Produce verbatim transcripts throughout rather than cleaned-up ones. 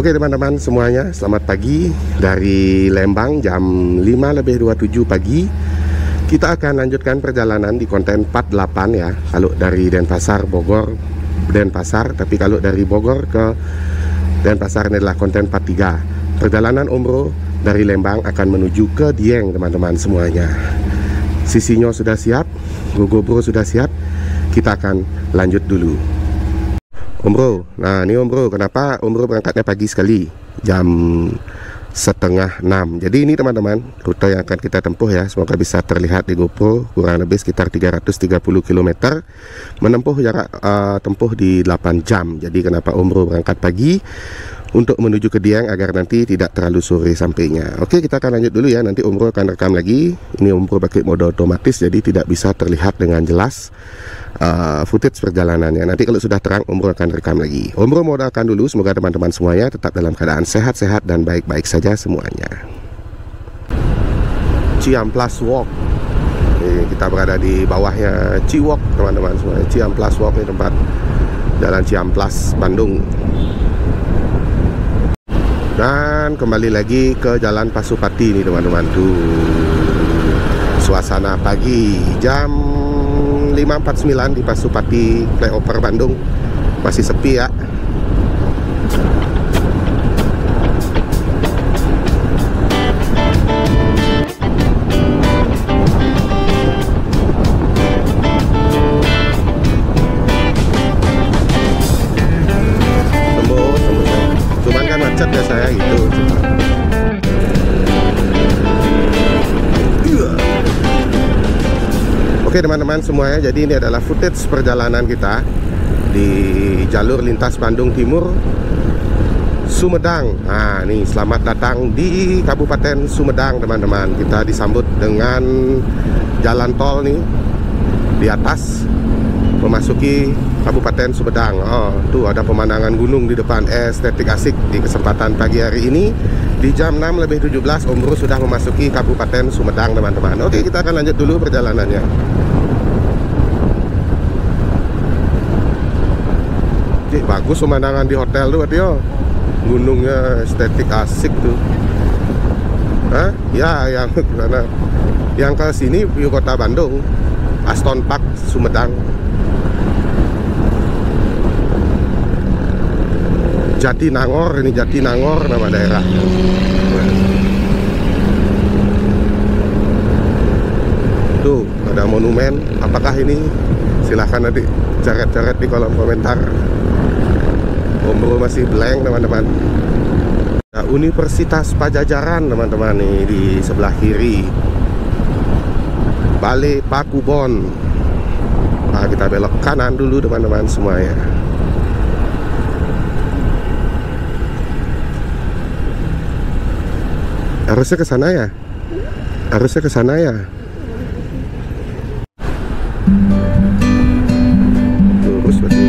Oke teman-teman semuanya, selamat pagi dari Lembang jam lima lebih dua puluh tujuh pagi. Kita akan lanjutkan perjalanan di konten empat puluh delapan ya. Kalau dari Denpasar, Bogor, Denpasar. Tapi kalau dari Bogor ke Denpasar ini adalah konten empat puluh tiga. Perjalanan umroh dari Lembang akan menuju ke Dieng teman-teman semuanya. Sisinyo sudah siap, GoGoPro sudah siap. Kita akan lanjut dulu umroh. Nah ini umroh, kenapa umroh berangkatnya pagi sekali, jam setengah enam. Jadi ini teman-teman rute yang akan kita tempuh ya. Semoga bisa terlihat di GoPro. Kurang lebih sekitar tiga ratus tiga puluh kilometer, menempuh jarak uh, tempuh di delapan jam. Jadi kenapa umroh berangkat pagi? Untuk menuju ke Dieng agar nanti tidak terlalu sore sampainya. Oke, kita akan lanjut dulu ya. Nanti umroh akan rekam lagi. Ini umroh pakai mode otomatis, jadi tidak bisa terlihat dengan jelas uh, footage perjalanannya. Nanti kalau sudah terang, umroh akan rekam lagi. Umroh modalkan dulu. Semoga teman-teman semuanya tetap dalam keadaan sehat-sehat dan baik-baik saja semuanya. Ciamplas Walk. Ini kita berada di bawahnya Ciwok teman-teman semuanya. Ciamplas Walk ini tempat Jalan Ciamplas, Bandung. Dan kembali lagi ke Jalan Pasupati nih teman-teman. Tuh suasana pagi jam lima empat puluh sembilan di Pasupati Flyover Bandung. Masih sepi ya. Ya saya gitu. Oke teman-teman semuanya, jadi ini adalah footage perjalanan kita di jalur lintas Bandung Timur Sumedang. Nah nih, selamat datang di Kabupaten Sumedang teman-teman. Kita disambut dengan jalan tol nih di atas memasuki Kabupaten Sumedang. Oh, tuh ada pemandangan gunung di depan, estetik asik di kesempatan pagi hari ini. Di jam enam lebih tujuh belas umroh sudah memasuki Kabupaten Sumedang teman-teman. Oke, kita akan lanjut dulu perjalanannya. Oke, bagus pemandangan di hotel tuh Tio. Gunungnya estetik asik tuh. Hah? Ya, yang mana? Yang ke sini view kota Bandung, Aston Park Sumedang. Jatinangor, ini Jatinangor nama daerah. Tuh ada monumen. Apakah ini? Silahkan nanti coret-coret di kolom komentar. Umroh masih blank teman-teman. Nah, Universitas Pajajaran teman-teman nih di sebelah kiri. Balai Pakubon. Nah, kita belok kanan dulu teman-teman semuanya. Harusnya ke sana ya? Harusnya ke sana ya? Lurus berarti.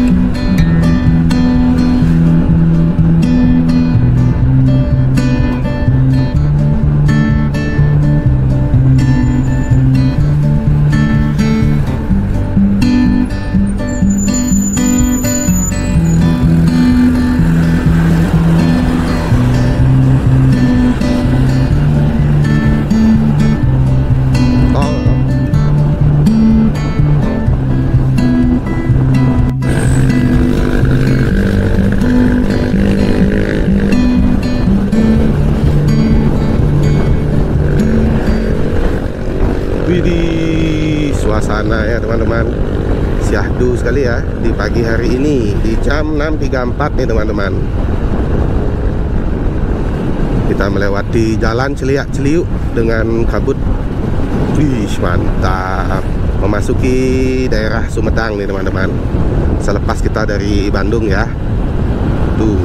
Widih, suasana ya teman-teman, syahdu sekali ya di pagi hari ini di jam enam tiga puluh empat nih teman-teman. Kita melewati jalan Celiak-Celiuk dengan kabut. Wih, mantap. Memasuki daerah Sumedang nih teman-teman. Selepas kita dari Bandung ya. Tuh.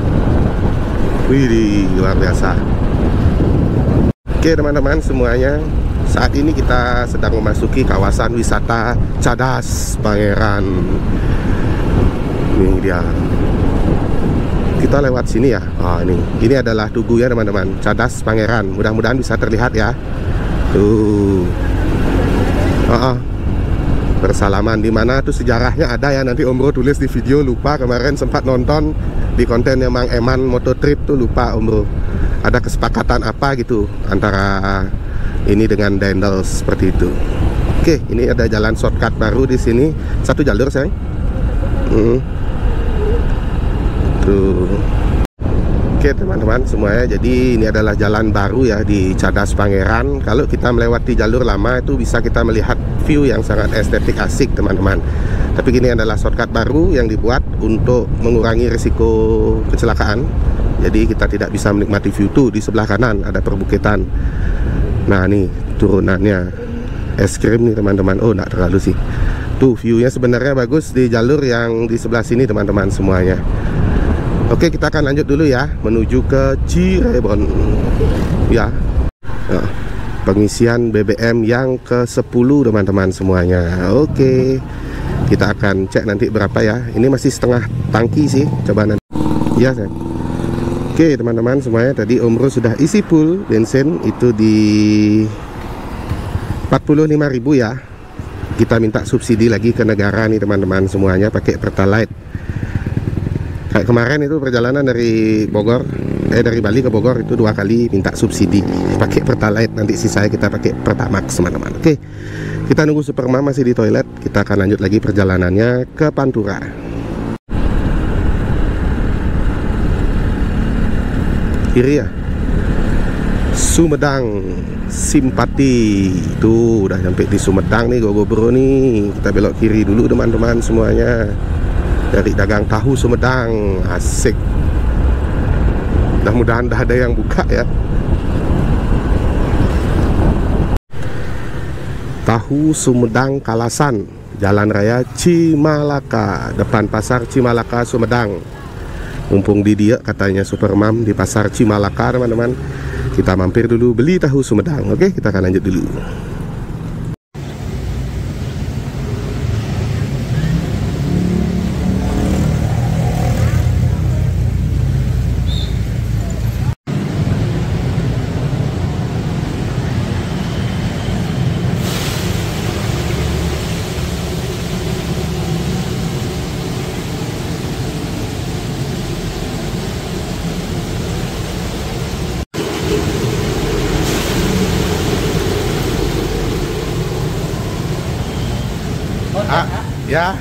Widih, luar biasa. Oke teman-teman semuanya, saat ini kita sedang memasuki kawasan wisata Cadas Pangeran. Ini dia. Kita lewat sini ya. Oh ini, ini adalah tugu ya teman-teman. Cadas Pangeran. Mudah-mudahan bisa terlihat ya. Tuh. Oh, oh. Bersalaman di mana tuh sejarahnya ada ya. Nanti Om Bro tulis di video, lupa kemarin sempat nonton di kontennya Mang Eman Moto Trip tuh lupa Om Bro, ada kesepakatan apa gitu antara ini dengan Dendels seperti itu. Oke, ini ada jalan shortcut baru di sini, satu jalur sayang. Hmm. Tuh. Oke teman-teman semuanya, jadi ini adalah jalan baru ya di Cadas Pangeran. Kalau kita melewati jalur lama itu bisa kita melihat view yang sangat estetik asik teman-teman. Tapi ini adalah shortcut baru yang dibuat untuk mengurangi risiko kecelakaan. Jadi kita tidak bisa menikmati view tuh di sebelah kanan ada perbukitan. Nah nih turunannya es krim nih teman-teman. Oh nggak terlalu sih. Tuh viewnya sebenarnya bagus di jalur yang di sebelah sini teman-teman semuanya. Oke, kita akan lanjut dulu ya menuju ke Cirebon ya. Nah, pengisian B B M yang ke sepuluh teman-teman semuanya. Oke, kita akan cek nanti berapa ya. Ini masih setengah tangki sih, coba nanti ya sayang. Oke teman-teman semuanya, tadi Om Bro sudah isi full bensin itu di empat puluh lima ribu ya. Kita minta subsidi lagi ke negara nih teman-teman semuanya pakai Pertalite. Kayak kemarin itu perjalanan dari Bogor, eh dari Bali ke Bogor itu dua kali minta subsidi pakai Pertalite. Nanti sisanya kita pakai Pertamax teman-teman. Oke, kita nunggu Supermam masih di toilet. Kita akan lanjut lagi perjalanannya ke Pantura. Kiri ya, Sumedang Simpati. Tuh udah sampai di Sumedang nih Gogo Bro nih. Kita belok kiri dulu teman-teman semuanya. Dari dagang tahu Sumedang, asik. Mudah-mudahan dah ada yang buka ya. Tahu Sumedang Kalasan, Jalan Raya Cimalaka, depan pasar Cimalaka Sumedang. Mumpung di dia katanya Supermam di pasar Cimalaka teman-teman, kita mampir dulu beli tahu Sumedang. Oke, kita akan lanjut dulu. Ah, ya.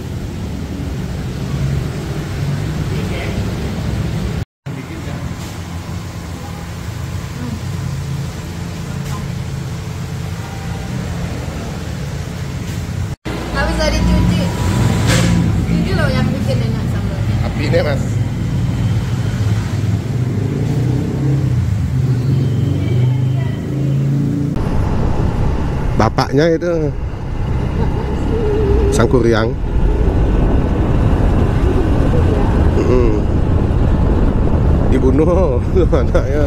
Nggak bisa dicuci. Ini loh yang bikin enak sambalnya. Api ini mas. Bapaknya itu Sangkuriang. Hmm. Dibunuh anaknya.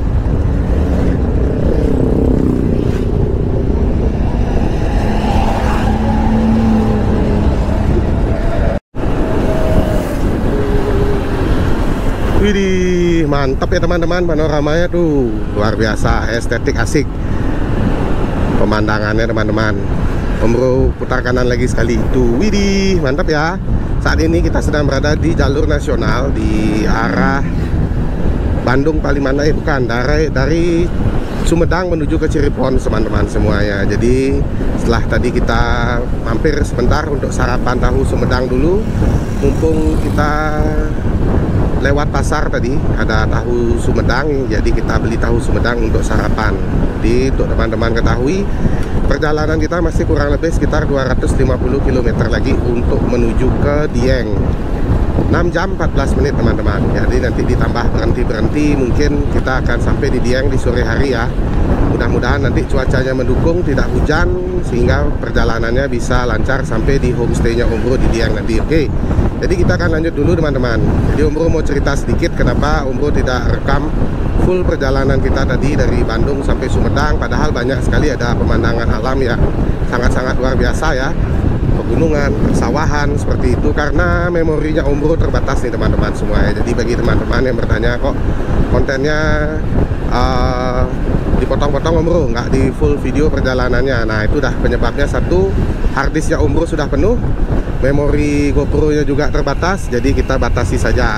Widih, mantap ya teman-teman, panoramanya tuh luar biasa, estetik asik pemandangannya teman-teman. Om Bro putar kanan lagi sekali tuh, widih, mantap ya. Saat ini kita sedang berada di jalur nasional di arah Bandung Palimanan, eh bukan, dari dari Sumedang menuju ke Cirebon teman-teman semuanya. Jadi setelah tadi kita mampir sebentar untuk sarapan tahu Sumedang dulu, mumpung kita lewat pasar tadi ada tahu Sumedang, jadi kita beli tahu Sumedang untuk sarapan. Jadi untuk teman-teman ketahui, perjalanan kita masih kurang lebih sekitar dua ratus lima puluh kilometer lagi untuk menuju ke Dieng. enam jam empat belas menit teman-teman. Jadi nanti ditambah berhenti-berhenti, mungkin kita akan sampai di Dieng di sore hari ya. Mudah-mudahan nanti cuacanya mendukung, tidak hujan, sehingga perjalanannya bisa lancar sampai di homestay-nya Om Bro di Dieng nanti. Oke, jadi kita akan lanjut dulu teman-teman. Jadi Om Bro mau cerita sedikit kenapa Om Bro tidak rekam full perjalanan kita tadi dari Bandung sampai Sumedang, padahal banyak sekali ada pemandangan alam ya sangat-sangat luar biasa ya, pegunungan, persawahan seperti itu. Karena memorinya Om Bro terbatas nih teman-teman semua ya. Jadi bagi teman-teman yang bertanya kok kontennya uh, dipotong-potong Om Bro, nggak di full video perjalanannya, nah itu dah penyebabnya. Satu, harddisknya Om Bro sudah penuh, memori GoPro nya juga terbatas, jadi kita batasi saja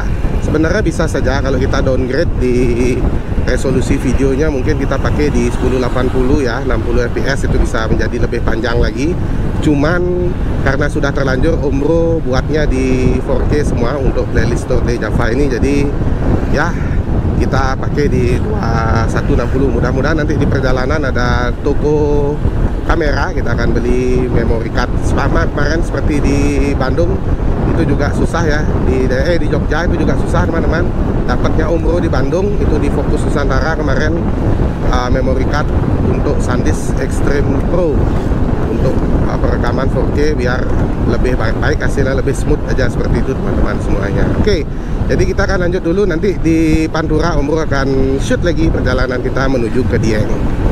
Sebenarnya bisa saja kalau kita downgrade di resolusi videonya, mungkin kita pakai di sepuluh delapan puluh ya, enam puluh F P S, itu bisa menjadi lebih panjang lagi. Cuman karena sudah terlanjur Umbro buatnya di empat K semua untuk playlist Tour de Java ini, jadi ya kita pakai di dua satu enam puluh. Mudah-mudahan nanti di perjalanan ada toko kamera, kita akan beli memory card. Sama kemarin seperti di Bandung itu juga susah ya, di eh, di Jogja itu juga susah teman-teman. Dapatnya Umbro di Bandung itu di Fokus Nusantara kemarin, uh, memory card untuk SanDisk Extreme Pro untuk uh, perekaman empat K biar lebih baik-baik, hasilnya lebih smooth aja, seperti itu teman-teman semuanya. Oke, jadi kita akan lanjut dulu, nanti di Pantura Umbro akan shoot lagi perjalanan kita menuju ke Dieng.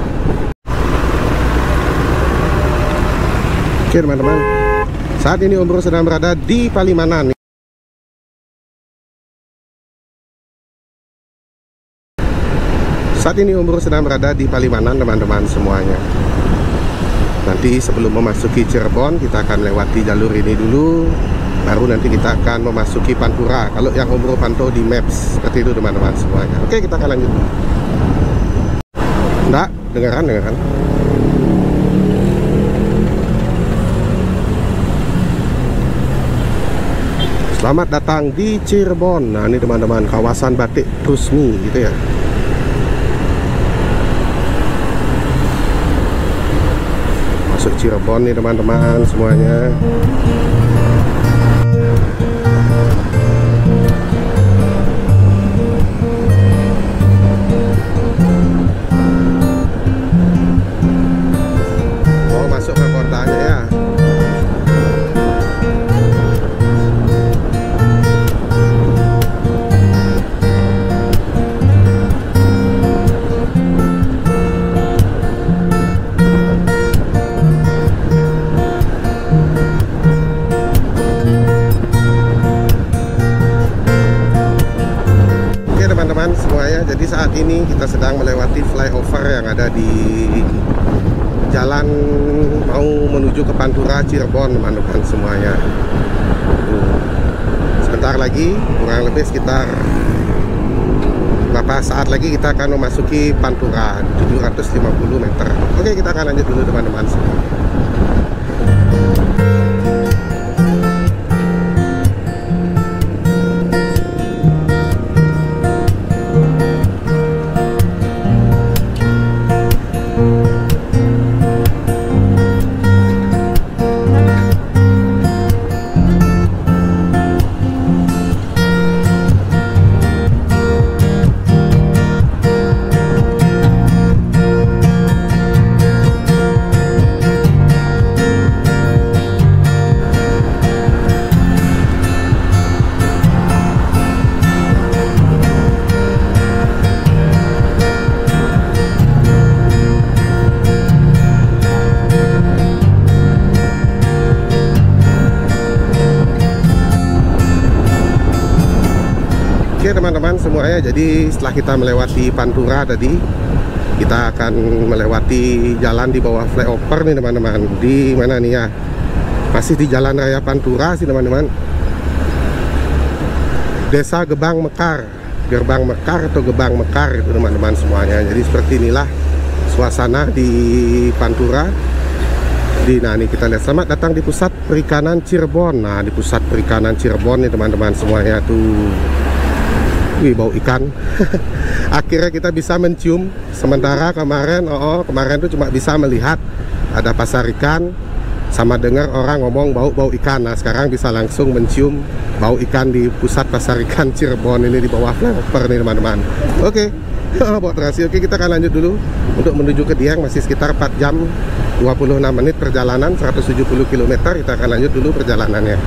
Oke teman-teman, saat ini Umbro sedang berada di Palimanan. Saat ini Umbro sedang berada di Palimanan teman-teman semuanya. Nanti sebelum memasuki Cirebon kita akan lewati jalur ini dulu, baru nanti kita akan memasuki Pantura. Kalau yang Umbro pantau di Maps seperti itu teman-teman semuanya. Oke, kita akan lanjut. Enggak, dengaran, dengaran. Selamat datang di Cirebon. Nah ini teman-teman, kawasan batik Trusmi gitu ya. Masuk Cirebon nih teman-teman semuanya. Mau masuk ke kotanya ya. Teman-teman semuanya, jadi saat ini kita sedang melewati flyover yang ada di jalan mau menuju ke Pantura Cirebon teman-teman semuanya. Sebentar lagi, kurang lebih sekitar beberapa saat lagi kita akan memasuki Pantura, tujuh ratus lima puluh meter. Oke, kita akan lanjut dulu teman-teman semua. Oke teman-teman semuanya, jadi setelah kita melewati Pantura tadi, kita akan melewati jalan di bawah flyover nih teman-teman. Di mana nih ya? Masih di Jalan Raya Pantura sih teman-teman. Desa Gebang Mekar, Gerbang Mekar atau Gebang Mekar itu teman-teman semuanya. Jadi seperti inilah suasana di Pantura. Di nah nih kita lihat, selamat datang di pusat perikanan Cirebon. Nah di pusat perikanan Cirebon nih teman-teman semuanya tuh. Wih, bau ikan. Akhirnya kita bisa mencium. Sementara kemarin, oh, oh kemarin tuh cuma bisa melihat ada pasar ikan, sama dengar orang ngomong bau-bau ikan. Nah sekarang bisa langsung mencium bau ikan di pusat pasar ikan Cirebon ini di bawah flyover nih teman-teman. Oke, buat terasi. Oke, kita akan lanjut dulu untuk menuju ke Dieng. Masih sekitar empat jam dua puluh enam menit perjalanan, seratus tujuh puluh kilometer. Kita akan lanjut dulu perjalanannya.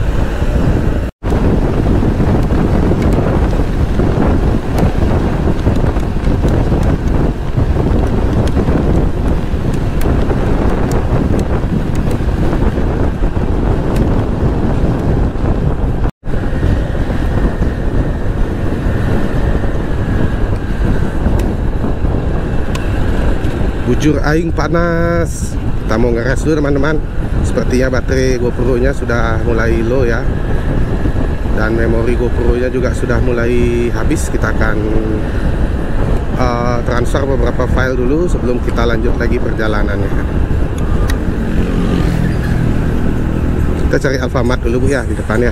Bujur aing panas. Kita mau ngeres dulu teman-teman. Sepertinya baterai GoPro nya sudah mulai low ya. dan memori GoPro-nya juga sudah mulai habis. Kita akan uh, transfer beberapa file dulu sebelum kita lanjut lagi perjalanannya. Kita cari Alfamart dulu Bu ya di depannya.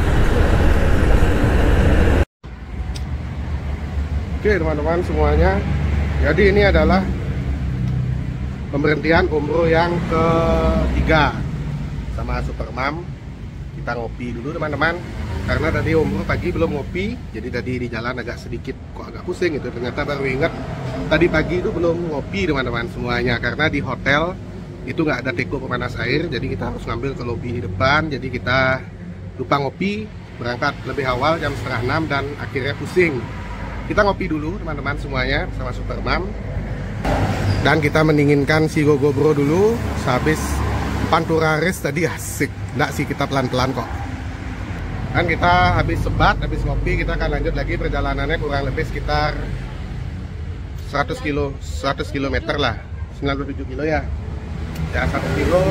Oke teman-teman semuanya, jadi ini adalah pemberhentian umroh yang ketiga sama Supermam. Kita ngopi dulu teman-teman, karena tadi umroh pagi belum ngopi, jadi tadi di jalan agak sedikit kok agak pusing gitu. Ternyata baru ingat tadi pagi itu belum ngopi teman-teman semuanya, karena di hotel itu nggak ada teko pemanas air, jadi kita harus ngambil ke lobi di depan. Jadi kita lupa ngopi, berangkat lebih awal jam setengah enam dan akhirnya pusing. Kita ngopi dulu teman-teman semuanya sama Supermam, dan kita mendinginkan si GoGoPro dulu. Sehabis Pantura Race tadi asik, nggak sih kita pelan-pelan kok. Dan kita habis sebat, habis ngopi, kita akan lanjut lagi perjalanannya kurang lebih sekitar seratus kilo, seratus kilometer lah, sembilan puluh tujuh kilo ya. Ya satu kilo,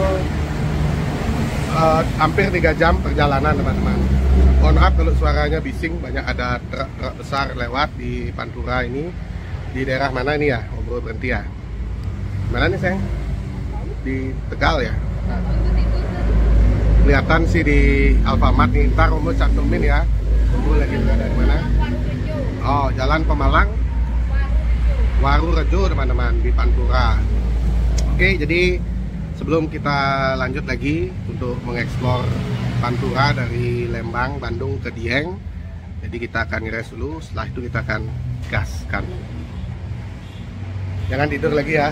uh, hampir tiga jam perjalanan teman-teman. Mohon maaf kalau suaranya bising, banyak ada truk-truk besar lewat di Pantura ini. Di daerah mana ini ya, ngobrol berhenti ya? Mana nih sayang? Di Tegal ya? Kelihatan sih di Alfamart nih, ntar Om cantumin ya. Om lagi berada di mana? Oh, Jalan Pemalang, Warurejo teman-teman, di Pantura. Oke, jadi sebelum kita lanjut lagi untuk mengeksplor Pantura dari Lembang, Bandung ke Dieng, jadi kita akan ngeres dulu. Setelah itu kita akan gaskan. Jangan tidur lagi ya.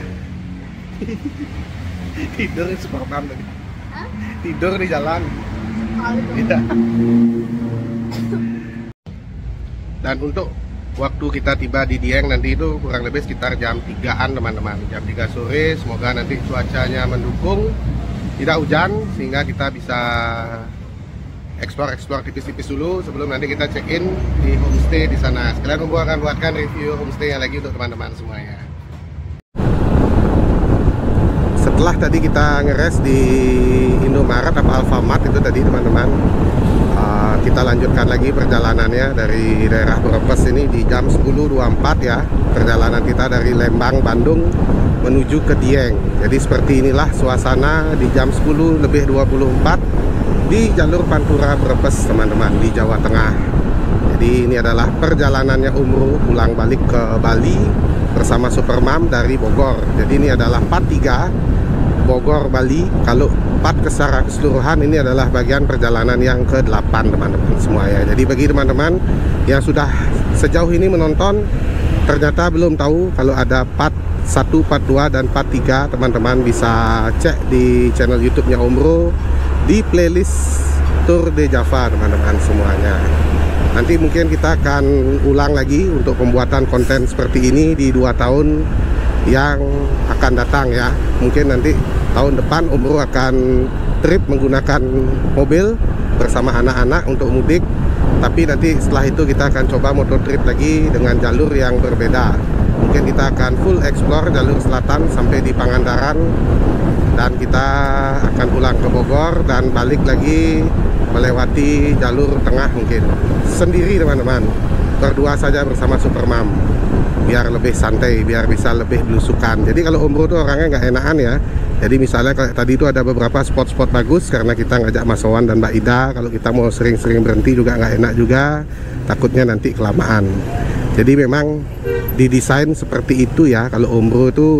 Tidur di Supermam tadi. Tidur di jalan. Tidak. Dan untuk waktu kita tiba di Dieng nanti itu kurang lebih sekitar jam tigaan teman-teman. Jam tiga sore, semoga nanti cuacanya mendukung, tidak hujan, sehingga kita bisa explore-explore tipis-tipis dulu sebelum nanti kita check-in di homestay di sana. Sekalian Umbo akan buatkan review homestay yang lagi untuk teman-teman semuanya. Setelah tadi kita ngeres di Indomaret atau Alfamart itu tadi teman-teman, uh, kita lanjutkan lagi perjalanannya dari daerah Brebes ini di jam sepuluh dua puluh empat ya. Perjalanan kita dari Lembang, Bandung menuju ke Dieng. Jadi seperti inilah suasana di jam sepuluh lebih dua puluh empat di jalur Pantura Brebes teman-teman, di Jawa Tengah. Jadi ini adalah perjalanannya umroh pulang balik ke Bali bersama Supermam dari Bogor. Jadi ini adalah part tiga Bogor Bali. Kalau part secara keseluruhan ini adalah bagian perjalanan yang ke delapan teman-teman semua ya. Jadi bagi teman-teman yang sudah sejauh ini menonton ternyata belum tahu kalau ada part satu, part dua dan part tiga, teman-teman bisa cek di channel YouTube-nya Omro di playlist Tour de Java teman-teman semuanya. Nanti mungkin kita akan ulang lagi untuk pembuatan konten seperti ini di dua tahun yang akan datang ya. Mungkin nanti tahun depan Omro akan trip menggunakan mobil bersama anak-anak untuk mudik. Tapi nanti setelah itu kita akan coba motor trip lagi dengan jalur yang berbeda. Mungkin kita akan full explore jalur selatan sampai di Pangandaran, dan kita akan pulang ke Bogor dan balik lagi melewati jalur tengah mungkin sendiri teman-teman, berdua saja bersama Supermam, biar lebih santai, biar bisa lebih belusukan. Jadi kalau Omro tuh orangnya nggak enakan ya. Jadi misalnya kayak tadi itu ada beberapa spot-spot bagus karena kita ngajak Mas Wawan dan Mbak Ida. Kalau kita mau sering-sering berhenti juga nggak enak juga, takutnya nanti kelamaan. Jadi memang didesain seperti itu ya. Kalau Omro itu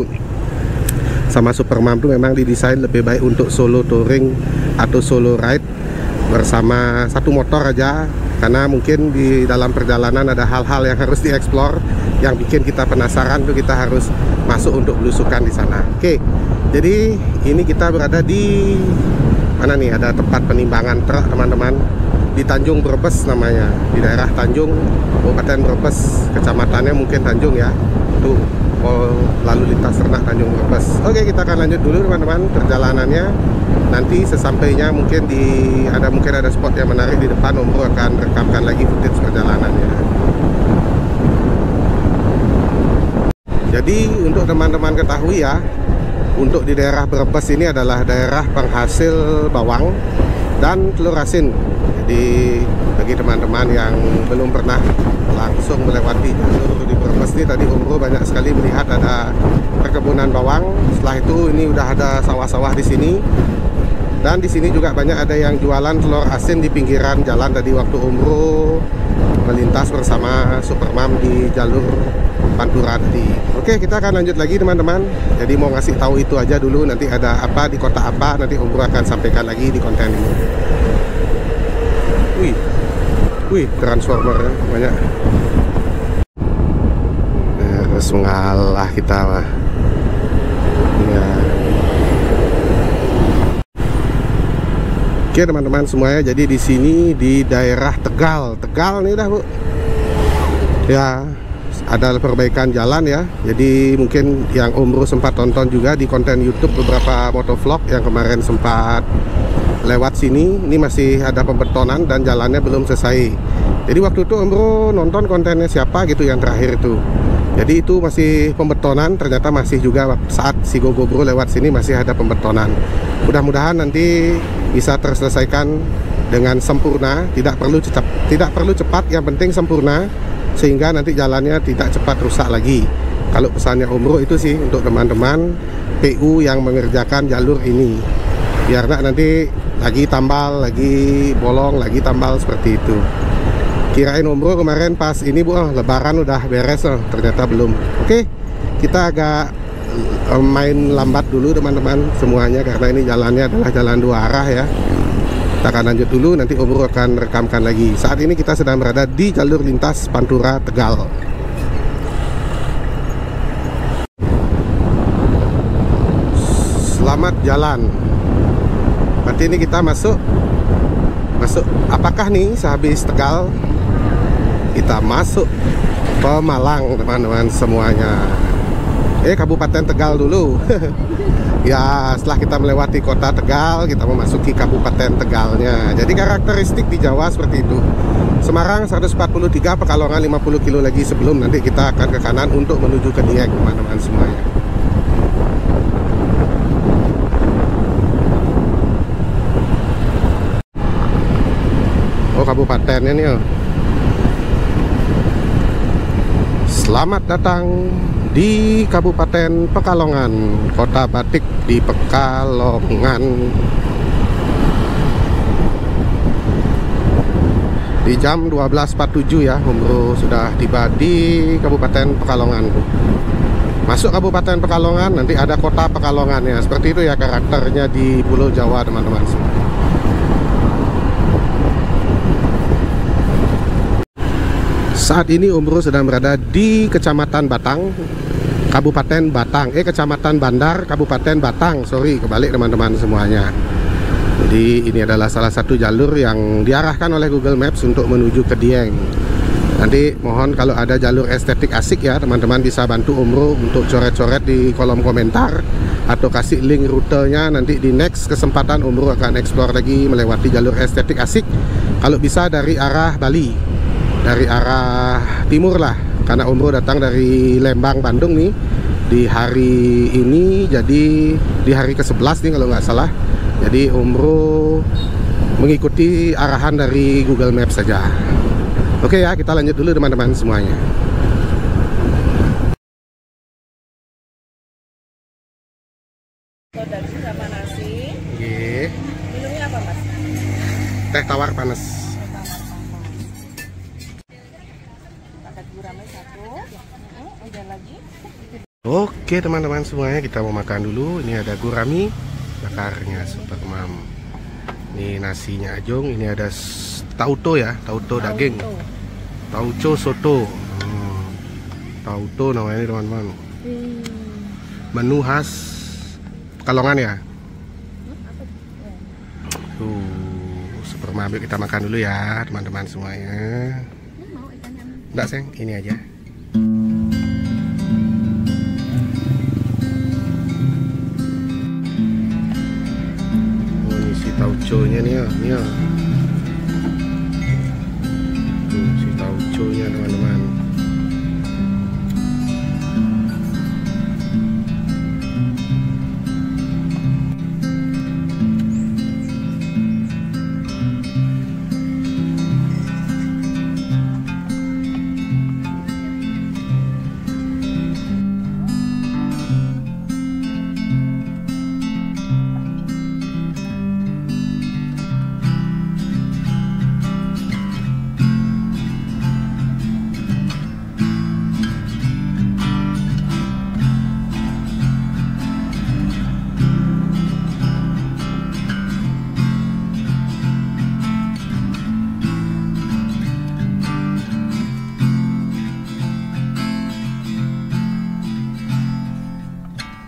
sama Supermam tuh memang didesain lebih baik untuk solo touring atau solo ride bersama satu motor aja, karena mungkin di dalam perjalanan ada hal-hal yang harus dieksplor yang bikin kita penasaran tuh, kita harus masuk untuk belusukan di sana. Oke, jadi ini kita berada di mana nih, ada tempat penimbangan truk teman-teman di Tanjung Brebes namanya, di daerah Tanjung, Kabupaten Brebes, kecamatannya mungkin Tanjung ya, tuh Pol lalu lintas ternak Tanjung Brebes. Oke, kita akan lanjut dulu teman-teman perjalanannya. Nanti sesampainya mungkin di ada mungkin ada spot yang menarik di depan, Omro akan rekamkan lagi footage perjalanannya. Jadi untuk teman-teman ketahui ya, untuk di daerah Brebes ini adalah daerah penghasil bawang. dan telur asin. Jadi bagi teman-teman yang belum pernah langsung melewati jalur di Brebes ini, tadi Om Bro banyak sekali melihat ada perkebunan bawang. Setelah itu ini udah ada sawah-sawah di sini. Dan di sini juga banyak ada yang jualan telur asin di pinggiran jalan tadi waktu Om Bro melintas bersama Supermam di jalur Pantura tadi. Oke, kita akan lanjut lagi teman-teman. Jadi mau ngasih tahu itu aja dulu, nanti ada apa di kota apa nanti Om Bro akan sampaikan lagi di konten ini. Wih, wih transformer banyak. Harus mengalah kita mah. Ya. Oke teman-teman semuanya, jadi di sini di daerah Tegal, Tegal nih dah Bu. Ya, ada perbaikan jalan ya. Jadi mungkin yang Om Bro sempat tonton juga di konten YouTube beberapa motovlog yang kemarin sempat lewat sini, ini masih ada pembetonan dan jalannya belum selesai. Jadi waktu itu Om Bro nonton kontennya siapa gitu yang terakhir itu. Jadi itu masih pembetonan, ternyata masih juga saat si Gogo Bro lewat sini masih ada pembetonan. Mudah-mudahan nanti bisa terselesaikan dengan sempurna, tidak perlu cepat, tidak perlu cepat, yang penting sempurna sehingga nanti jalannya tidak cepat rusak lagi. Kalau pesannya Om Bro itu sih untuk teman-teman P U yang mengerjakan jalur ini, biar nanti lagi tambal, lagi bolong, lagi tambal seperti itu. Kirain Om Bro kemarin pas ini Bu, oh, lebaran udah beres, oh, ternyata belum. Oke, kita agak eh, main lambat dulu teman-teman semuanya karena ini jalannya adalah jalan dua arah ya. Kita akan lanjut dulu, nanti Om Bro akan rekamkan lagi. Saat ini kita sedang berada di jalur lintas Pantura Tegal. Selamat jalan. Berarti ini kita masuk Masuk apakah nih sehabis Tegal kita masuk Pemalang teman-teman semuanya. Eh Kabupaten Tegal dulu. Ya, setelah kita melewati kota Tegal, kita memasuki Kabupaten Tegalnya. Jadi karakteristik di Jawa seperti itu. Semarang seratus empat puluh tiga, Pekalongan lima puluh kilo lagi sebelum nanti kita akan ke kanan untuk menuju ke Dieng teman-teman semuanya. Oh, kabupatennya nih oh. Selamat datang di Kabupaten Pekalongan, Kota Batik di Pekalongan. Di jam dua belas empat puluh tujuh ya, Om Bro sudah tiba di Kabupaten Pekalongan. Masuk Kabupaten Pekalongan, nanti ada Kota Pekalongannya. Seperti itu ya karakternya di Pulau Jawa teman-teman semua. Saat ini Om Bro sedang berada di Kecamatan Batang, Kabupaten Batang, eh Kecamatan Bandar, Kabupaten Batang. Sorry, kebalik teman-teman semuanya. Jadi ini adalah salah satu jalur yang diarahkan oleh Google Maps untuk menuju ke Dieng. Nanti mohon kalau ada jalur estetik asik ya teman-teman bisa bantu Om Bro untuk coret-coret di kolom komentar atau kasih link rutenya. Nanti di next kesempatan Om Bro akan explore lagi melewati jalur estetik asik. Kalau bisa dari arah Bali, dari arah timur lah, karena Om Bro datang dari Lembang, Bandung nih di hari ini, jadi di hari ke sebelas nih kalau nggak salah. Jadi Om Bro mengikuti arahan dari Google Maps saja. Oke ya, kita lanjut dulu teman-teman semuanya. Daging sama nasi. Oke. Minumnya apa Mas? Teh tawar panas. Oke teman-teman semuanya, kita mau makan dulu. Ini ada gurami, bakarnya Supermam. Ini nasinya Ajong. Ini ada tauco ya, tauco daging, tauco soto. hmm. Tauco namanya teman-teman. Menu khas Pekalongan ya. Tuh Supermam, yuk kita makan dulu ya teman-teman semuanya. Enggak sayang, ini aja. Tauconya nih ya, nih ya. Tuh si tauconya teman-teman.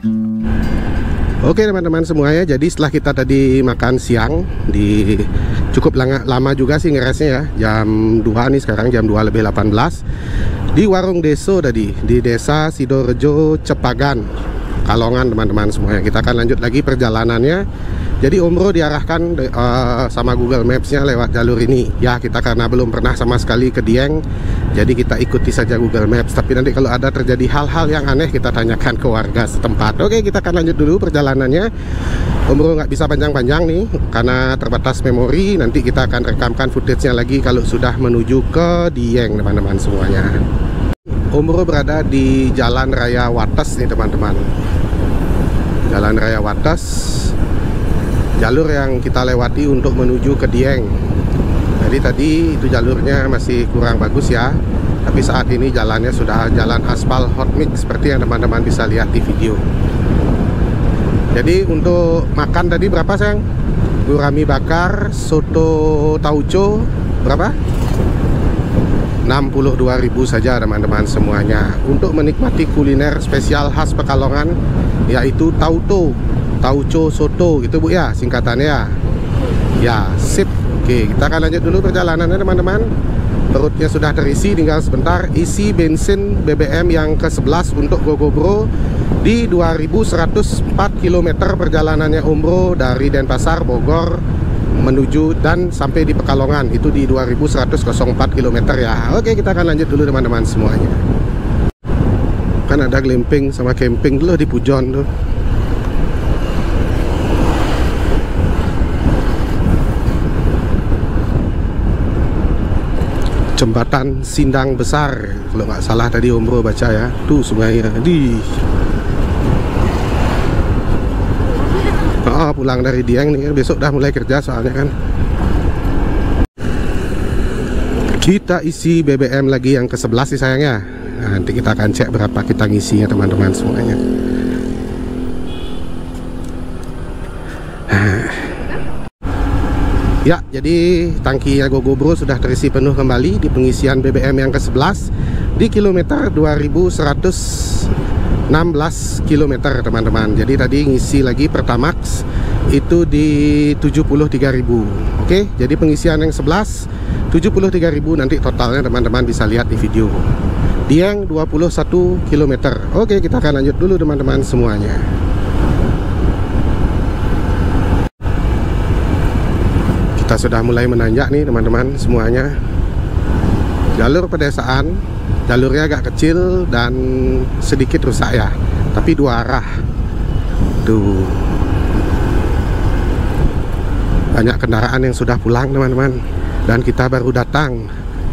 Oke teman-teman semuanya, jadi setelah kita tadi makan siang di cukup lama, lama juga sih ngeresnya ya, jam dua nih sekarang, jam dua lebih delapan belas di warung Deso tadi di Desa Sidorejo Cepagan, Kalongan teman-teman semuanya. Kita akan lanjut lagi perjalanannya. Jadi umroh diarahkan uh, sama Google Maps-nya lewat jalur ini. Ya, kita karena belum pernah sama sekali ke Dieng, jadi kita ikuti saja Google Maps. Tapi nanti kalau ada terjadi hal-hal yang aneh, kita tanyakan ke warga setempat. Oke, kita akan lanjut dulu perjalanannya. Umroh nggak bisa panjang-panjang nih, karena terbatas memori. Nanti kita akan rekamkan footage-nya lagi kalau sudah menuju ke Dieng teman-teman semuanya. Umroh berada di Jalan Raya Wates nih teman-teman. Jalan Raya Wates, jalur yang kita lewati untuk menuju ke Dieng. Jadi tadi itu jalurnya masih kurang bagus ya, tapi saat ini jalannya sudah jalan aspal hot mix seperti yang teman-teman bisa lihat di video. Jadi untuk makan tadi berapa sayang? Gurami bakar, soto tauco berapa? enam puluh dua ribu saja teman-teman semuanya. Untuk menikmati kuliner spesial khas Pekalongan, yaitu tauco, tauco soto gitu Bu ya singkatannya ya. Ya, sip. Oke, kita akan lanjut dulu perjalanannya teman-teman. Perutnya sudah terisi, tinggal sebentar isi bensin B B M yang ke sebelas untuk Gogobro di dua ribu seratus empat kilometer perjalanannya umroh dari Denpasar, Bogor menuju dan sampai di Pekalongan itu di dua ribu seratus empat kilometer ya. Oke, kita akan lanjut dulu teman-teman semuanya. Kan ada glamping sama camping dulu di Pujon tuh. Jembatan Sindang Besar kalau nggak salah tadi umroh baca ya. Tuh sungainya di. Oh, pulang dari Dieng nih, besok udah mulai kerja soalnya kan. Kita isi B B M lagi yang ke sebelas sih sayangnya. Nah, nanti kita akan cek berapa kita ngisinya teman-teman semuanya. Ya, jadi tangki Gogobro sudah terisi penuh kembali di pengisian B B M yang ke sebelas di kilometer dua ribu seratus enam belas kilometer teman-teman. Jadi tadi ngisi lagi Pertamax itu di tujuh puluh tiga ribu. Oke, jadi pengisian yang sebelas tujuh puluh tiga ribu, nanti totalnya teman-teman bisa lihat di video. Dieng dua puluh satu kilometer. Oke, kita akan lanjut dulu teman-teman semuanya. Kita sudah mulai menanjak nih teman-teman semuanya. Jalur pedesaan, jalurnya agak kecil dan sedikit rusak ya, tapi dua arah. Tuh, banyak kendaraan yang sudah pulang teman-teman, dan kita baru datang.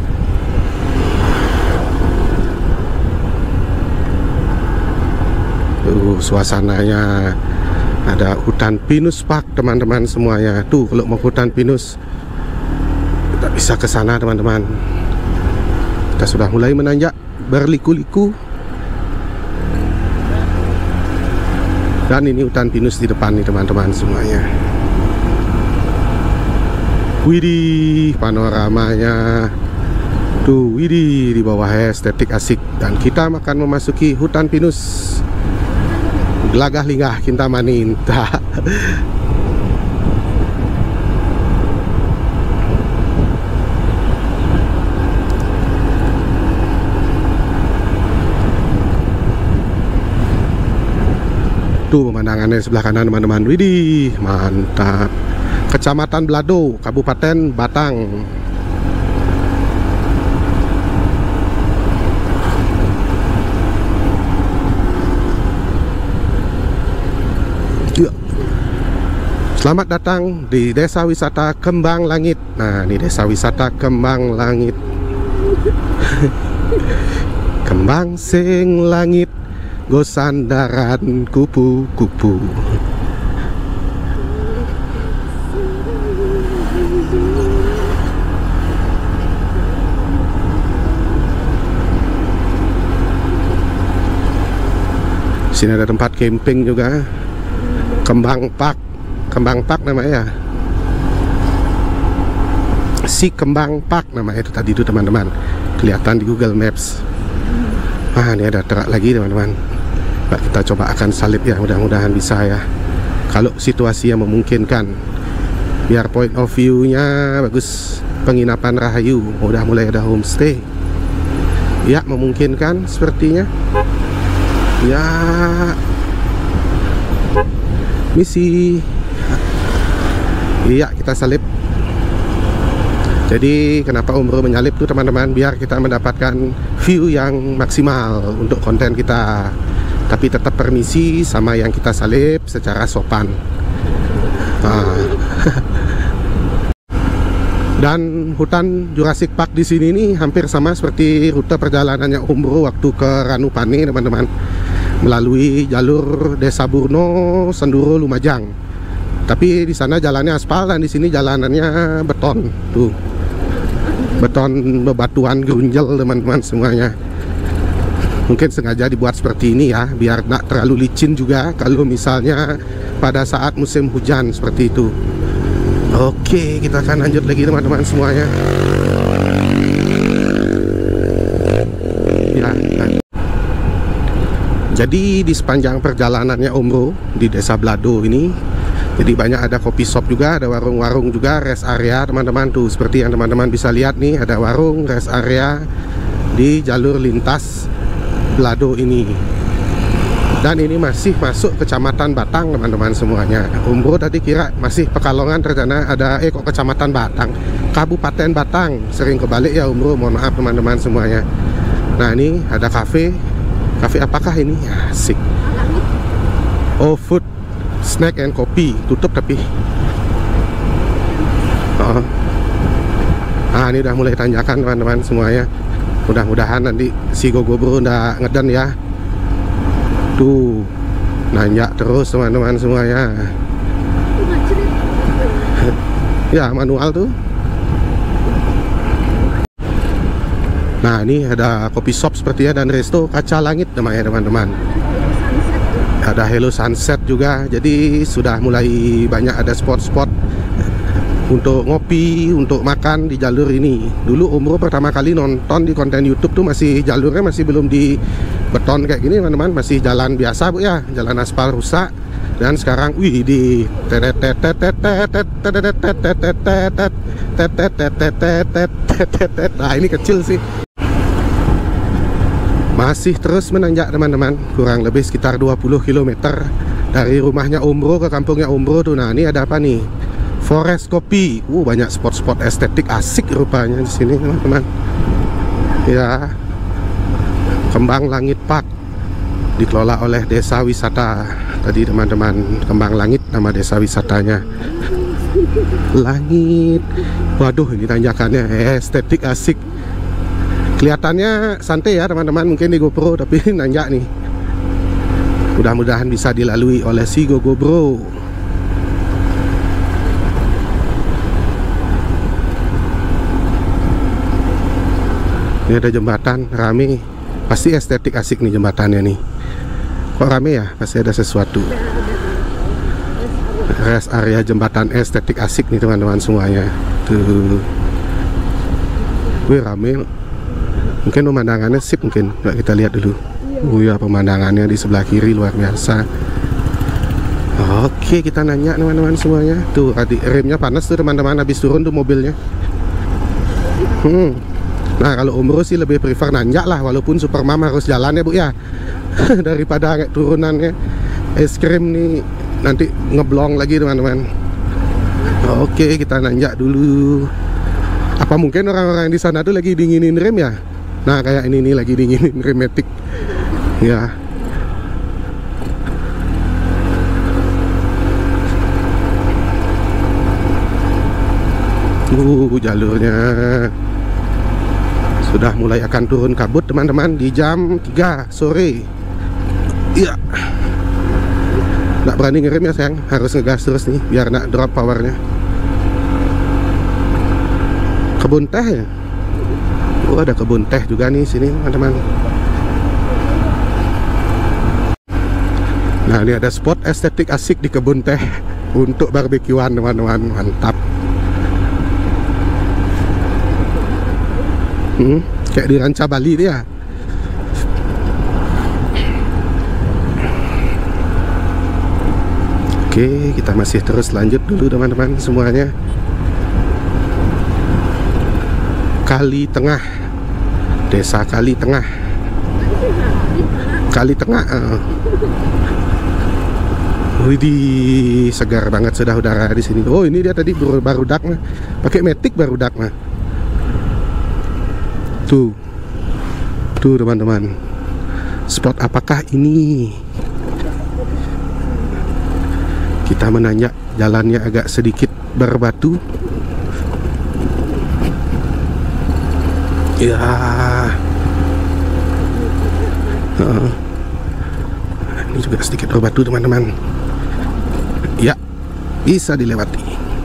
Tuh suasananya, ada hutan pinus park teman-teman semuanya. Tuh kalau mau hutan pinus kita bisa ke sana teman-teman. Kita sudah mulai menanjak berliku-liku. Dan ini hutan pinus di depan nih teman-teman semuanya. Widih, panoramanya. Tuh, widih, di bawahnya estetik asik. Dan kita akan memasuki hutan pinus. Gelagah linggah kinta maninta. Tuh pemandangannya sebelah kanan teman-teman. Widih, mantap. Kecamatan Belado, Kabupaten Batang. Yuk. Selamat datang di Desa Wisata Kembang Langit. Nah, ini Desa Wisata Kembang Langit. Kembang sing langit, go sandaran kupu-kupu. Sini ada tempat camping juga. Kembang Park, Kembang Park namanya ya. Si Kembang Park namanya itu tadi itu teman-teman. Kelihatan di Google Maps. Ah, ini ada truk lagi teman-teman. Pak, kita coba akan salib ya, mudah-mudahan bisa ya, kalau situasi yang memungkinkan, biar point of view-nya bagus. Penginapan Rahayu udah mulai ada homestay ya, memungkinkan sepertinya ya. Misi iya, kita salib. Jadi kenapa umroh menyalip tuh teman-teman, biar kita mendapatkan view yang maksimal untuk konten kita, tapi tetap permisi sama yang kita salib secara sopan. Nah. Dan hutan Jurassic Park di sini nih hampir sama seperti rute perjalanannya umroh waktu ke Ranupane teman-teman, melalui jalur Desa Burno, Senduro, Lumajang. Tapi di sana jalannya aspal dan di sini jalanannya beton tuh, beton bebatuan grunjel teman-teman semuanya. Mungkin sengaja dibuat seperti ini ya, biar tidak terlalu licin juga kalau misalnya pada saat musim hujan seperti itu. Oke, kita akan lanjut lagi teman-teman semuanya ya. Jadi di sepanjang perjalanannya umroh di Desa Blado ini, jadi banyak ada kopi shop juga, ada warung-warung juga, rest area teman-teman tuh. Seperti yang teman-teman bisa lihat nih, ada warung rest area di jalur lintas Blado ini. Dan ini masih masuk Kecamatan Batang teman-teman semuanya. Umroh tadi kira masih Pekalongan, ternyata ada eh kok Kecamatan Batang, Kabupaten Batang. Sering kebalik ya umroh, mohon maaf teman-teman semuanya. Nah ini ada kafe. Kafe apakah ini? Asik. Oh, food, snack and kopi. Tutup tapi. Oh. Nah ini udah mulai tanjakan teman-teman semuanya. Mudah-mudahan nanti si Gogo Bro udah ngeden ya. Tuh, nanjak terus teman-teman semuanya. Ya, manual tuh. Nah, ini ada kopi shop sepertinya dan resto Kaca Langit namanya teman-teman. Ada Hello Sunset juga. Jadi sudah mulai banyak ada spot-spot untuk ngopi, untuk makan di jalur ini. Dulu umroh pertama kali nonton di konten YouTube tuh masih jalurnya masih belum di beton kayak gini teman-teman, masih jalan biasa bu ya, jalan aspal rusak. Dan sekarang wih di nah ini kecil sih, masih terus menanjak teman-teman, kurang lebih sekitar dua puluh kilometer dari rumahnya umroh ke kampungnya umroh tuh. Nah ini ada apa nih? Forest Kopi. Uh banyak spot-spot estetik asik rupanya di sini teman-teman. Ya. Kembang Langit Park dikelola oleh Desa Wisata. Tadi teman-teman, Kembang Langit nama desa wisatanya. Langit. Waduh, ini tanjakannya estetik asik. Kelihatannya santai ya teman-teman, mungkin di GoPro tapi nanjak nih. Mudah-mudahan bisa dilalui oleh si Gogo Bro. Ini ada jembatan rame. Pasti estetik asik nih jembatannya nih. Kok rame ya? Pasti ada sesuatu. Rest area jembatan estetik asik nih teman-teman semuanya. Tuh. Wih rame. Mungkin pemandangannya sip mungkin. Coba kita lihat dulu. Oh ya, pemandangannya di sebelah kiri luar biasa. Oke, kita nanya teman-teman semuanya. Tuh, adik remnya panas tuh teman-teman, habis turun tuh mobilnya. Hmm. Nah kalau umroh sih lebih prefer nanjak lah, walaupun super mama harus jalan ya bu ya. Daripada kayak turunannya es krim nih nanti ngeblong lagi teman-teman. Oke, kita nanjak dulu. Apa mungkin orang-orang di sana tuh lagi dinginin rem ya? Nah kayak ini nih lagi dinginin rem matic ya. Uh jalurnya sudah mulai akan turun kabut teman-teman di jam tiga sore. Iya. Nggak berani ngerem ya sayang, harus ngegas terus nih biar nggak drop powernya. Kebun teh ya. Oh ada kebun teh juga nih sini teman-teman. Nah ini ada spot estetik asik di kebun teh untuk barbekyuan teman-teman, mantap. Hmm, kayak di Ranca Bali dia. Oke, kita masih terus lanjut dulu teman-teman semuanya. Kali Tengah, Desa Kali Tengah, Kali Tengah. Uh. Widih, segar banget sudah udara di sini. Oh, ini dia tadi barudak mah, pakai metik barudak mah. Tuh, tuh teman-teman, spot apakah ini? Kita menanjak, jalannya agak sedikit berbatu. Ya, uh, ini juga sedikit berbatu teman-teman. Ya, bisa dilewati.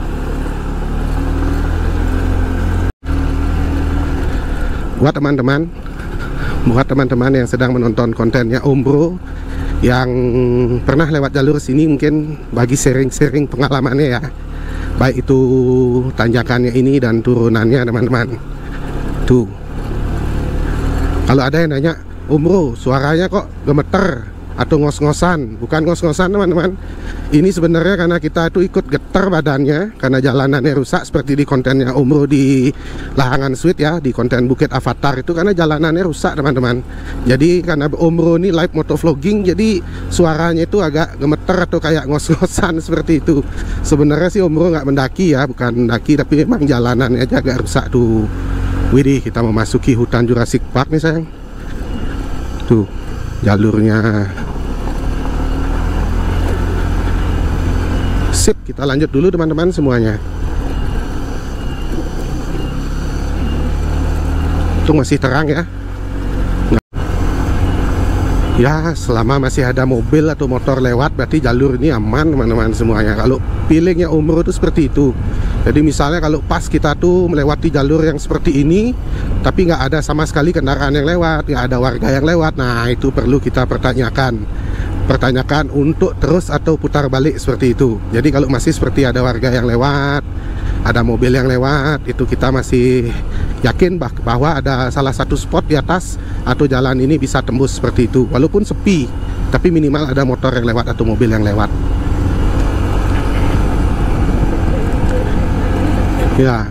Buat teman-teman, buat teman-teman yang sedang menonton kontennya Om Bro, yang pernah lewat jalur sini, mungkin bagi sharing-sharing pengalamannya ya, baik itu tanjakannya ini dan turunannya teman-teman. Tuh, kalau ada yang nanya, Om Bro, suaranya kok gemeter atau ngos-ngosan? Bukan ngos-ngosan teman-teman, ini sebenarnya karena kita itu ikut getar badannya karena jalanannya rusak, seperti di kontennya Om Bro di Lahangan Sweet ya, di konten Bukit Avatar itu, karena jalanannya rusak teman-teman. Jadi karena Om Bro ini live motovlogging, jadi suaranya itu agak gemeter atau kayak ngos-ngosan seperti itu. Sebenarnya sih Om Bro nggak mendaki ya, bukan mendaki, tapi memang jalanannya aja agak rusak tuh. Widih, kita memasuki hutan Jurassic Park nih sayang. Tuh jalurnya. Sip, kita lanjut dulu teman-teman semuanya. Itu masih terang ya. Nah, ya, selama masih ada mobil atau motor lewat, berarti jalur ini aman teman-teman semuanya. Kalau feelingnya Om Bro itu seperti itu. Jadi misalnya kalau pas kita tuh melewati jalur yang seperti ini, tapi nggak ada sama sekali kendaraan yang lewat, nggak ada warga yang lewat, nah itu perlu kita pertanyakan pertanyakan untuk terus atau putar balik seperti itu. Jadi kalau masih seperti ada warga yang lewat, ada mobil yang lewat, itu kita masih yakin bah bahwa ada salah satu spot di atas atau jalan ini bisa tembus seperti itu. Walaupun sepi, tapi minimal ada motor yang lewat atau mobil yang lewat. Ya,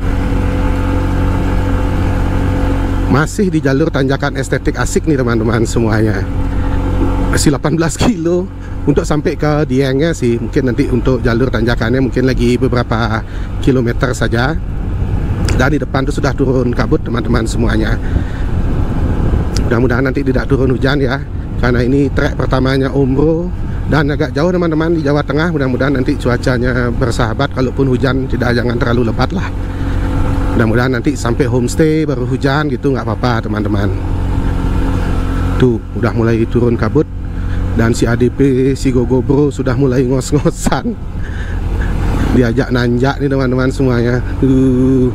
masih di jalur tanjakan estetik asik nih teman-teman semuanya. Masih delapan belas kilo untuk sampai ke Diengnya sih. Mungkin nanti untuk jalur tanjakannya mungkin lagi beberapa kilometer saja. Dan di depan itu sudah turun kabut teman-teman semuanya. Mudah-mudahan nanti tidak turun hujan ya, karena ini trek pertamanya Om Bro dan agak jauh teman-teman di Jawa Tengah. Mudah-mudahan nanti cuacanya bersahabat, kalaupun hujan tidak, jangan terlalu lebat lah. Mudah-mudahan nanti sampai homestay baru hujan gitu, nggak apa-apa teman-teman. Tuh udah mulai turun kabut dan si A D P, si Gogo Bro sudah mulai ngos-ngosan. Diajak nanjak nih teman-teman semuanya. Tuh,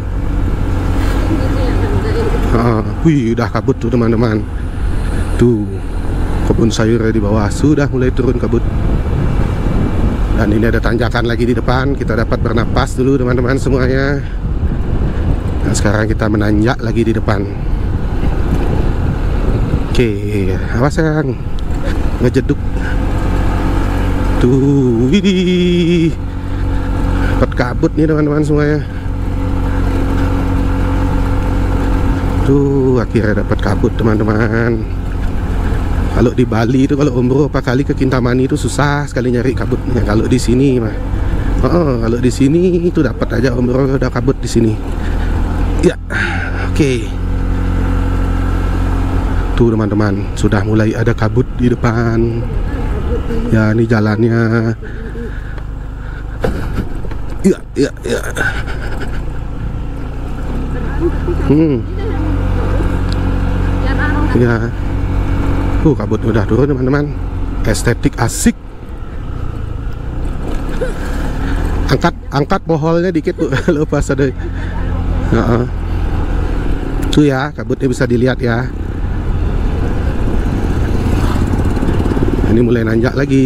ah, wih udah kabut tuh teman-teman. Tuh kebun sayur di bawah sudah mulai turun kabut. Dan ini ada tanjakan lagi di depan, kita dapat bernapas dulu teman-teman semuanya. Nah, sekarang kita menanjak lagi di depan. Oke, awas sayang, ngejeduk. Tuh, widih, dapat kabut nih teman-teman semuanya. Tuh, akhirnya dapat kabut teman-teman. Kalau di Bali itu, kalau Om Bro apa kali ke Kintamani itu susah sekali nyari kabutnya. Kalau di sini mah, oh, kalau di sini itu dapat aja Om Bro, udah kabut di sini. Ya, oke. Okay. Tuh teman-teman, sudah mulai ada kabut di depan. Ya, ini jalannya. Ya, ya, ya. Hmm. Ya. Uh, kabut udah turun teman-teman. Estetik asik. Angkat, angkat poholnya dikit tuh. Lupa ada. Uh-uh. Tuh ya, kabutnya bisa dilihat ya. Ini mulai nanjak lagi.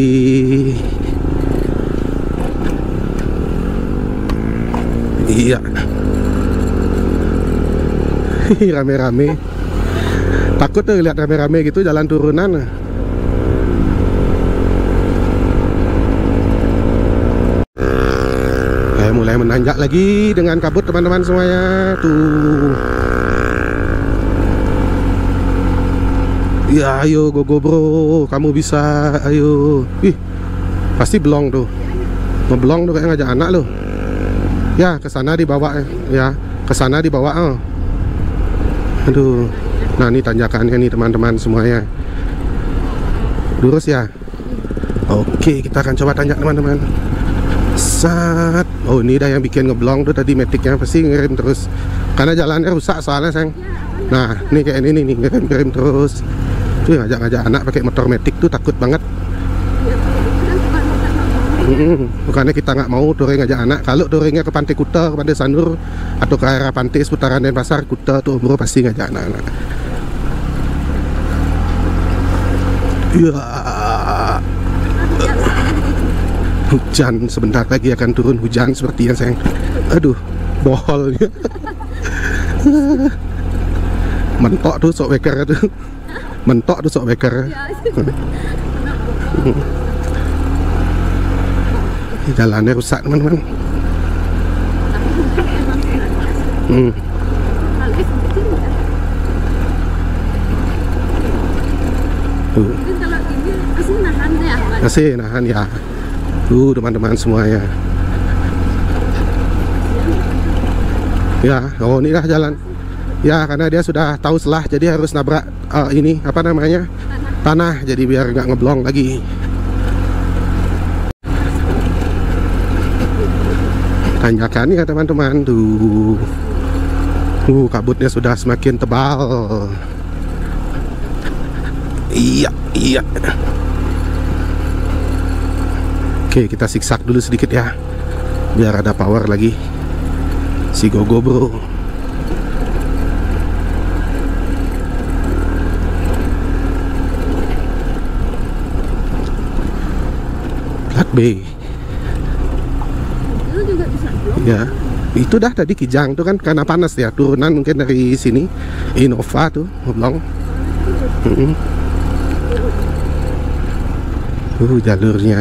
Iya. Rame-rame. Takut tuh lihat rame-rame gitu jalan turunan. mulai menanjak lagi dengan kabut teman-teman semuanya tuh. Ya ayo go go bro, kamu bisa, ayo. Ih, pasti belong tuh, ngeblong tuh kayak ngajak anak lo. Ya kesana dibawa ya, kesana dibawa. Oh. Aduh, nah ini tanjakannya nih teman-teman semuanya. Lurus ya. Oke, kita akan coba tanjak teman-teman. Sat. Oh ini dah yang bikin ngeblong tuh tadi metiknya, pasti ngirim terus karena jalannya rusak soalnya sayang. Nah ini kayak ini nih ngirim-ngirim terus. Tuh ngajak-ngajak anak pakai motor metik tuh takut banget. Mm-mm. Bukannya kita nggak mau touring ngajak anak. Kalau touringnya ke Pantai Kuta, ke Pantai Sanur atau ke arah pantai seputaran Denpasar, Kuta tuh Om Bro pasti ngajak anak-anak. Ya. Hujan sebentar lagi akan turun hujan sepertinya sayang. Aduh, boholnya. Mentok tuh sok beker tuh. Mentok tuh sok beker. Jalannya rusak teman-teman. Hmm. Tuh. Masih nahan ya. Tuh teman-teman semuanya. Ya, oh inilah jalan. Ya karena dia sudah tahu selah, jadi harus nabrak uh, ini apa namanya tanah, jadi biar nggak ngeblong lagi. Tanjakan ya teman-teman tuh. Uh kabutnya sudah semakin tebal. Iya iya. Oke kita siksak dulu sedikit ya, biar ada power lagi. Si gogo bro. Plat B. Itu juga bisa blok. Ya, itu dah tadi Kijang tuh kan karena panas ya, turunan mungkin dari sini Innova tuh ngeblong. Mm-hmm. Uh jalurnya.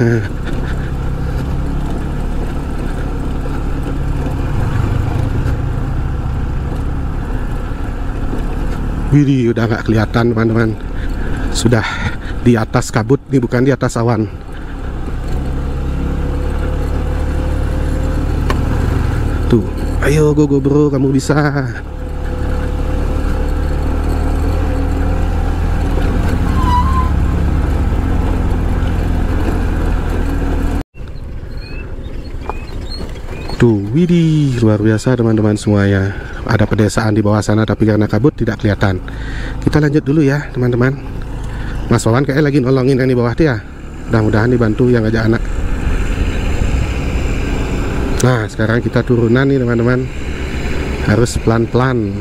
Widih udah nggak kelihatan teman-teman, sudah di atas kabut nih, bukan di atas awan. Tuh, ayo go go bro, kamu bisa. Tuh, widih, luar biasa teman-teman semuanya. Ada pedesaan di bawah sana tapi karena kabut tidak kelihatan. Kita lanjut dulu ya teman-teman. Mas Wawan kayaknya lagi nolongin yang di bawah tuh ya. Mudah-mudahan dibantu yang ngajak anak. Nah sekarang kita turunan nih teman-teman, harus pelan-pelan.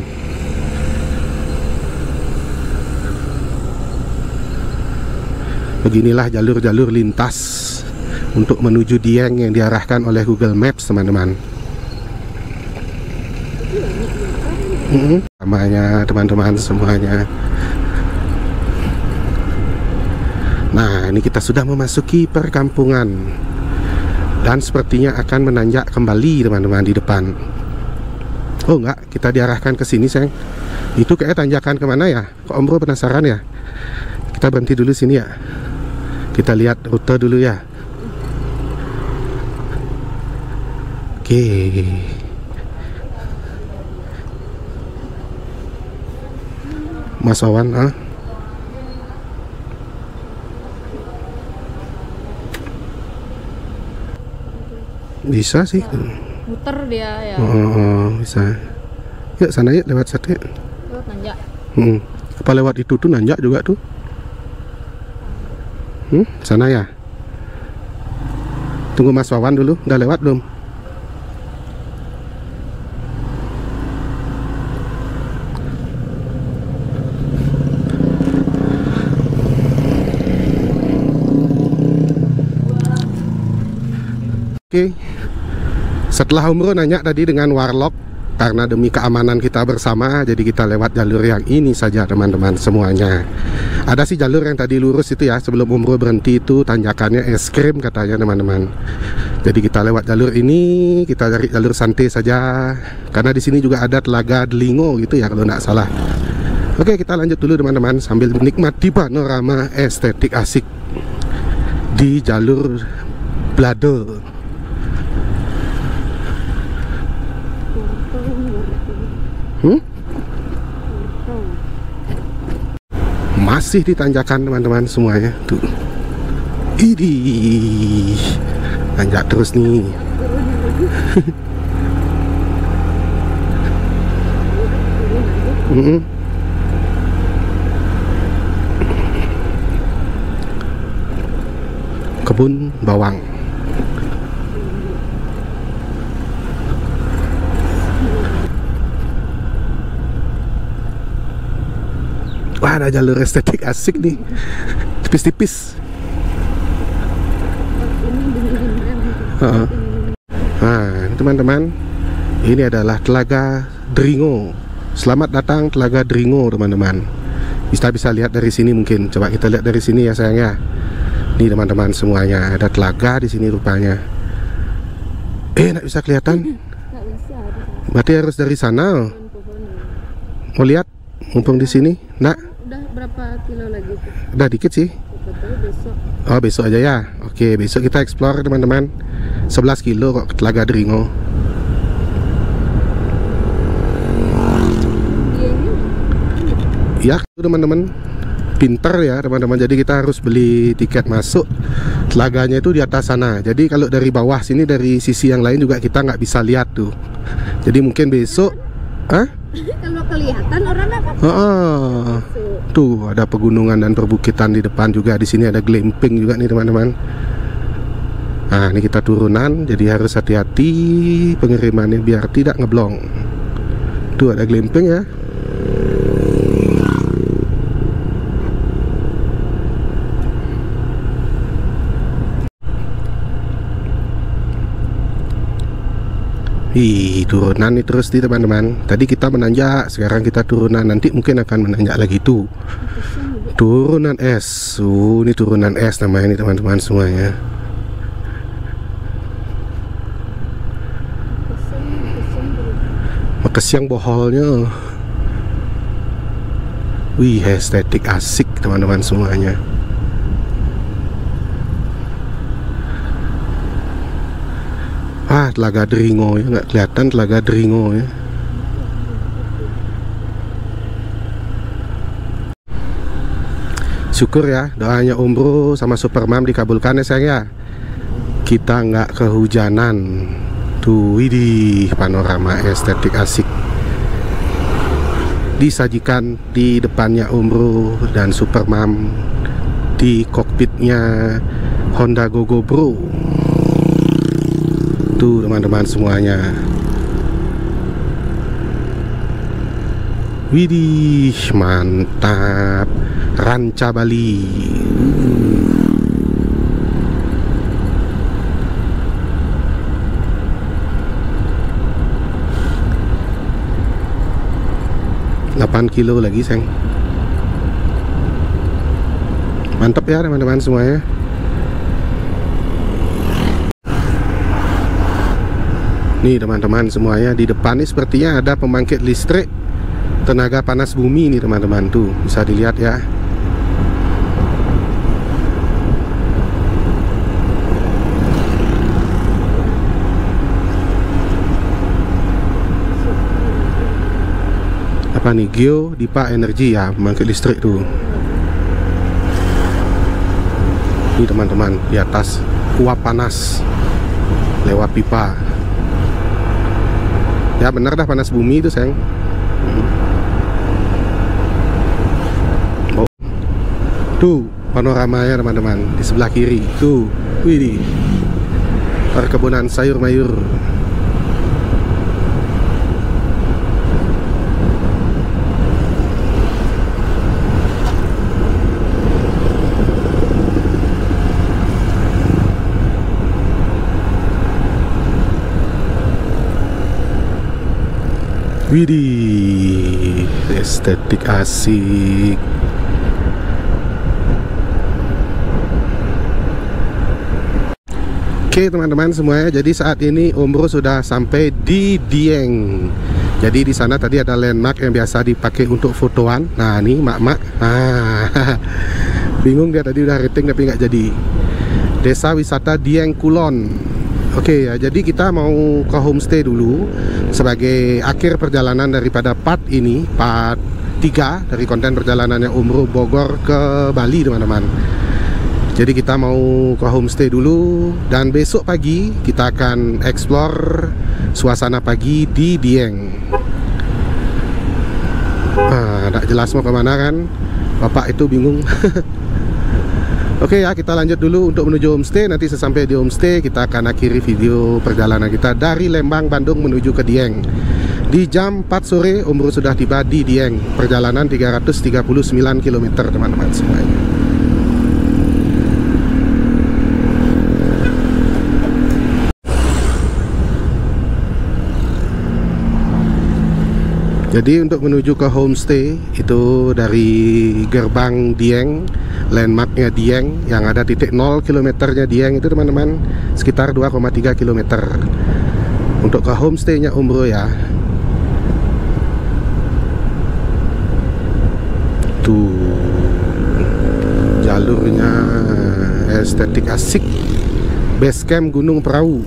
Beginilah jalur-jalur lintas untuk menuju Dieng yang diarahkan oleh Google Maps teman-teman. Hmm, namanya teman-teman semuanya. Nah ini kita sudah memasuki perkampungan dan sepertinya akan menanjak kembali teman-teman di depan. Oh enggak, kita diarahkan ke sini sayang. Itu kayak tanjakan kemana ya? Kok Om Bro penasaran ya? Kita berhenti dulu sini ya. Kita lihat rute dulu ya. Oke. Mas Wawan, ah? Bisa sih. Muter dia ya. Oh, oh, oh bisa. Yuk sana yuk, lewat satu yuk. Lewat nanjak. Hmm. Apa lewat itu tuh nanjak juga tuh? Hmm, sana ya. Tunggu Mas Wawan dulu, udah lewat belum? Oke, setelah Om Bro nanya tadi dengan Warlock, karena demi keamanan kita bersama, jadi kita lewat jalur yang ini saja teman-teman semuanya. Ada sih jalur yang tadi lurus itu ya, sebelum Om Bro berhenti itu tanjakannya es krim katanya teman-teman. Jadi kita lewat jalur ini, kita cari jalur santai saja. Karena di sini juga ada Telaga Delingo gitu ya kalau nggak salah. Oke, kita lanjut dulu teman-teman sambil menikmati panorama estetik asik di jalur Blade. Hmm? Masih di tanjakan teman-teman semuanya tuh. Idih, tanjak terus nih. Mm-mm. Kebun bawang. Wah, ada jalur estetik asik nih, tipis-tipis. Uh-uh. Nah, teman-teman, ini adalah Telaga Delingo. Selamat datang Telaga Delingo, teman-teman. Bisa bisa lihat dari sini mungkin. Coba kita lihat dari sini ya sayang ya. Nih teman-teman semuanya, ada telaga di sini rupanya. Eh, nggak bisa kelihatan. Berarti harus dari sana. Mau lihat? Mumpung di sini, nak? Udah berapa kilo lagi tuh? Udah dikit sih. Besok. Oh, besok aja ya. Oke, besok kita explore teman-teman. sebelas kilo kok ke Telaga Delingo. Ya, teman-teman. Pinter ya teman-teman. Jadi kita harus beli tiket masuk. Telaganya itu di atas sana. Jadi kalau dari bawah sini, dari sisi yang lain juga kita nggak bisa lihat tuh. Jadi mungkin besok, ah? Kalau kelihatan orang apa? Ah, tuh ada pegunungan dan perbukitan di depan juga. Di sini ada glamping juga nih teman-teman. Nah, ini kita turunan, jadi harus hati-hati pengirimannya biar tidak ngeblong. Tuh ada glamping ya. Wih, turunan nih terus nih teman-teman. Tadi kita menanjak, sekarang kita turunan. Nanti mungkin akan menanjak lagi tuh. Turunan es. Uh, ini turunan es namanya nih teman-teman semuanya. Makesiang boholnya. Wih, estetik asik teman-teman semuanya. Ah, Telaga Delingo ya, nggak kelihatan Telaga Delingo ya. Syukur ya, doanya Om Bro sama Supermam dikabulkan ya sayang ya. Kita nggak kehujanan. Tuh, widih, panorama estetik asik disajikan di depannya Om Bro dan Supermam di kokpitnya Honda Gogo Bro. Tuh teman-teman semuanya. Widih, mantap. Ranca Bali. delapan kilo lagi sayang. Mantap ya teman-teman semuanya. Nih teman-teman semuanya, di depan ini sepertinya ada pembangkit listrik tenaga panas bumi nih teman-teman. Tuh bisa dilihat ya. Apa nih, Geo Dipa Energi ya, pembangkit listrik tuh. Ini teman-teman, di atas uap panas lewat pipa. Ya bener dah, panas bumi itu sayang. Oh. Tuh panoramanya teman-teman di sebelah kiri. Tuh, wih, perkebunan sayur mayur. Widih, estetik asik. Oke Oke teman-teman semuanya, jadi saat ini Om Bro sudah sampai di Dieng. Jadi di sana tadi ada landmark yang biasa dipakai untuk fotoan. Nah ini mak-mak, ah, bingung dia tadi udah rating tapi nggak jadi. Desa wisata Dieng Kulon. Oke ya, jadi kita mau ke homestay dulu sebagai akhir perjalanan daripada part ini, part tiga dari konten perjalanannya Om Bro Bogor ke Bali teman-teman. Jadi kita mau ke homestay dulu dan besok pagi kita akan explore suasana pagi di Dieng. Nah, tak jelas mau kemana kan, bapak itu bingung. Oke ya, kita lanjut dulu untuk menuju homestay. Nanti sesampai di homestay kita akan akhiri video perjalanan kita dari Lembang, Bandung menuju ke Dieng. Di jam empat sore Om Bro sudah tiba di Dieng. Perjalanan tiga ratus tiga puluh sembilan kilometer teman-teman semuanya. Jadi untuk menuju ke homestay itu dari gerbang Dieng, landmarknya Dieng yang ada titik nol kilometernya Dieng itu teman-teman, sekitar dua koma tiga kilometer untuk ke homestaynya Om Bro ya. Tuh jalurnya estetik asik, base camp Gunung Perahu.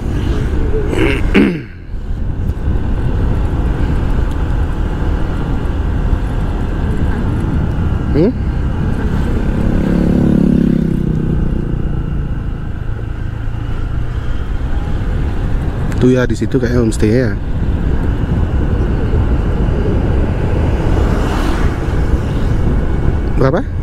Hmm? Tuh ya, di situ kayak homestay ya. Berapa?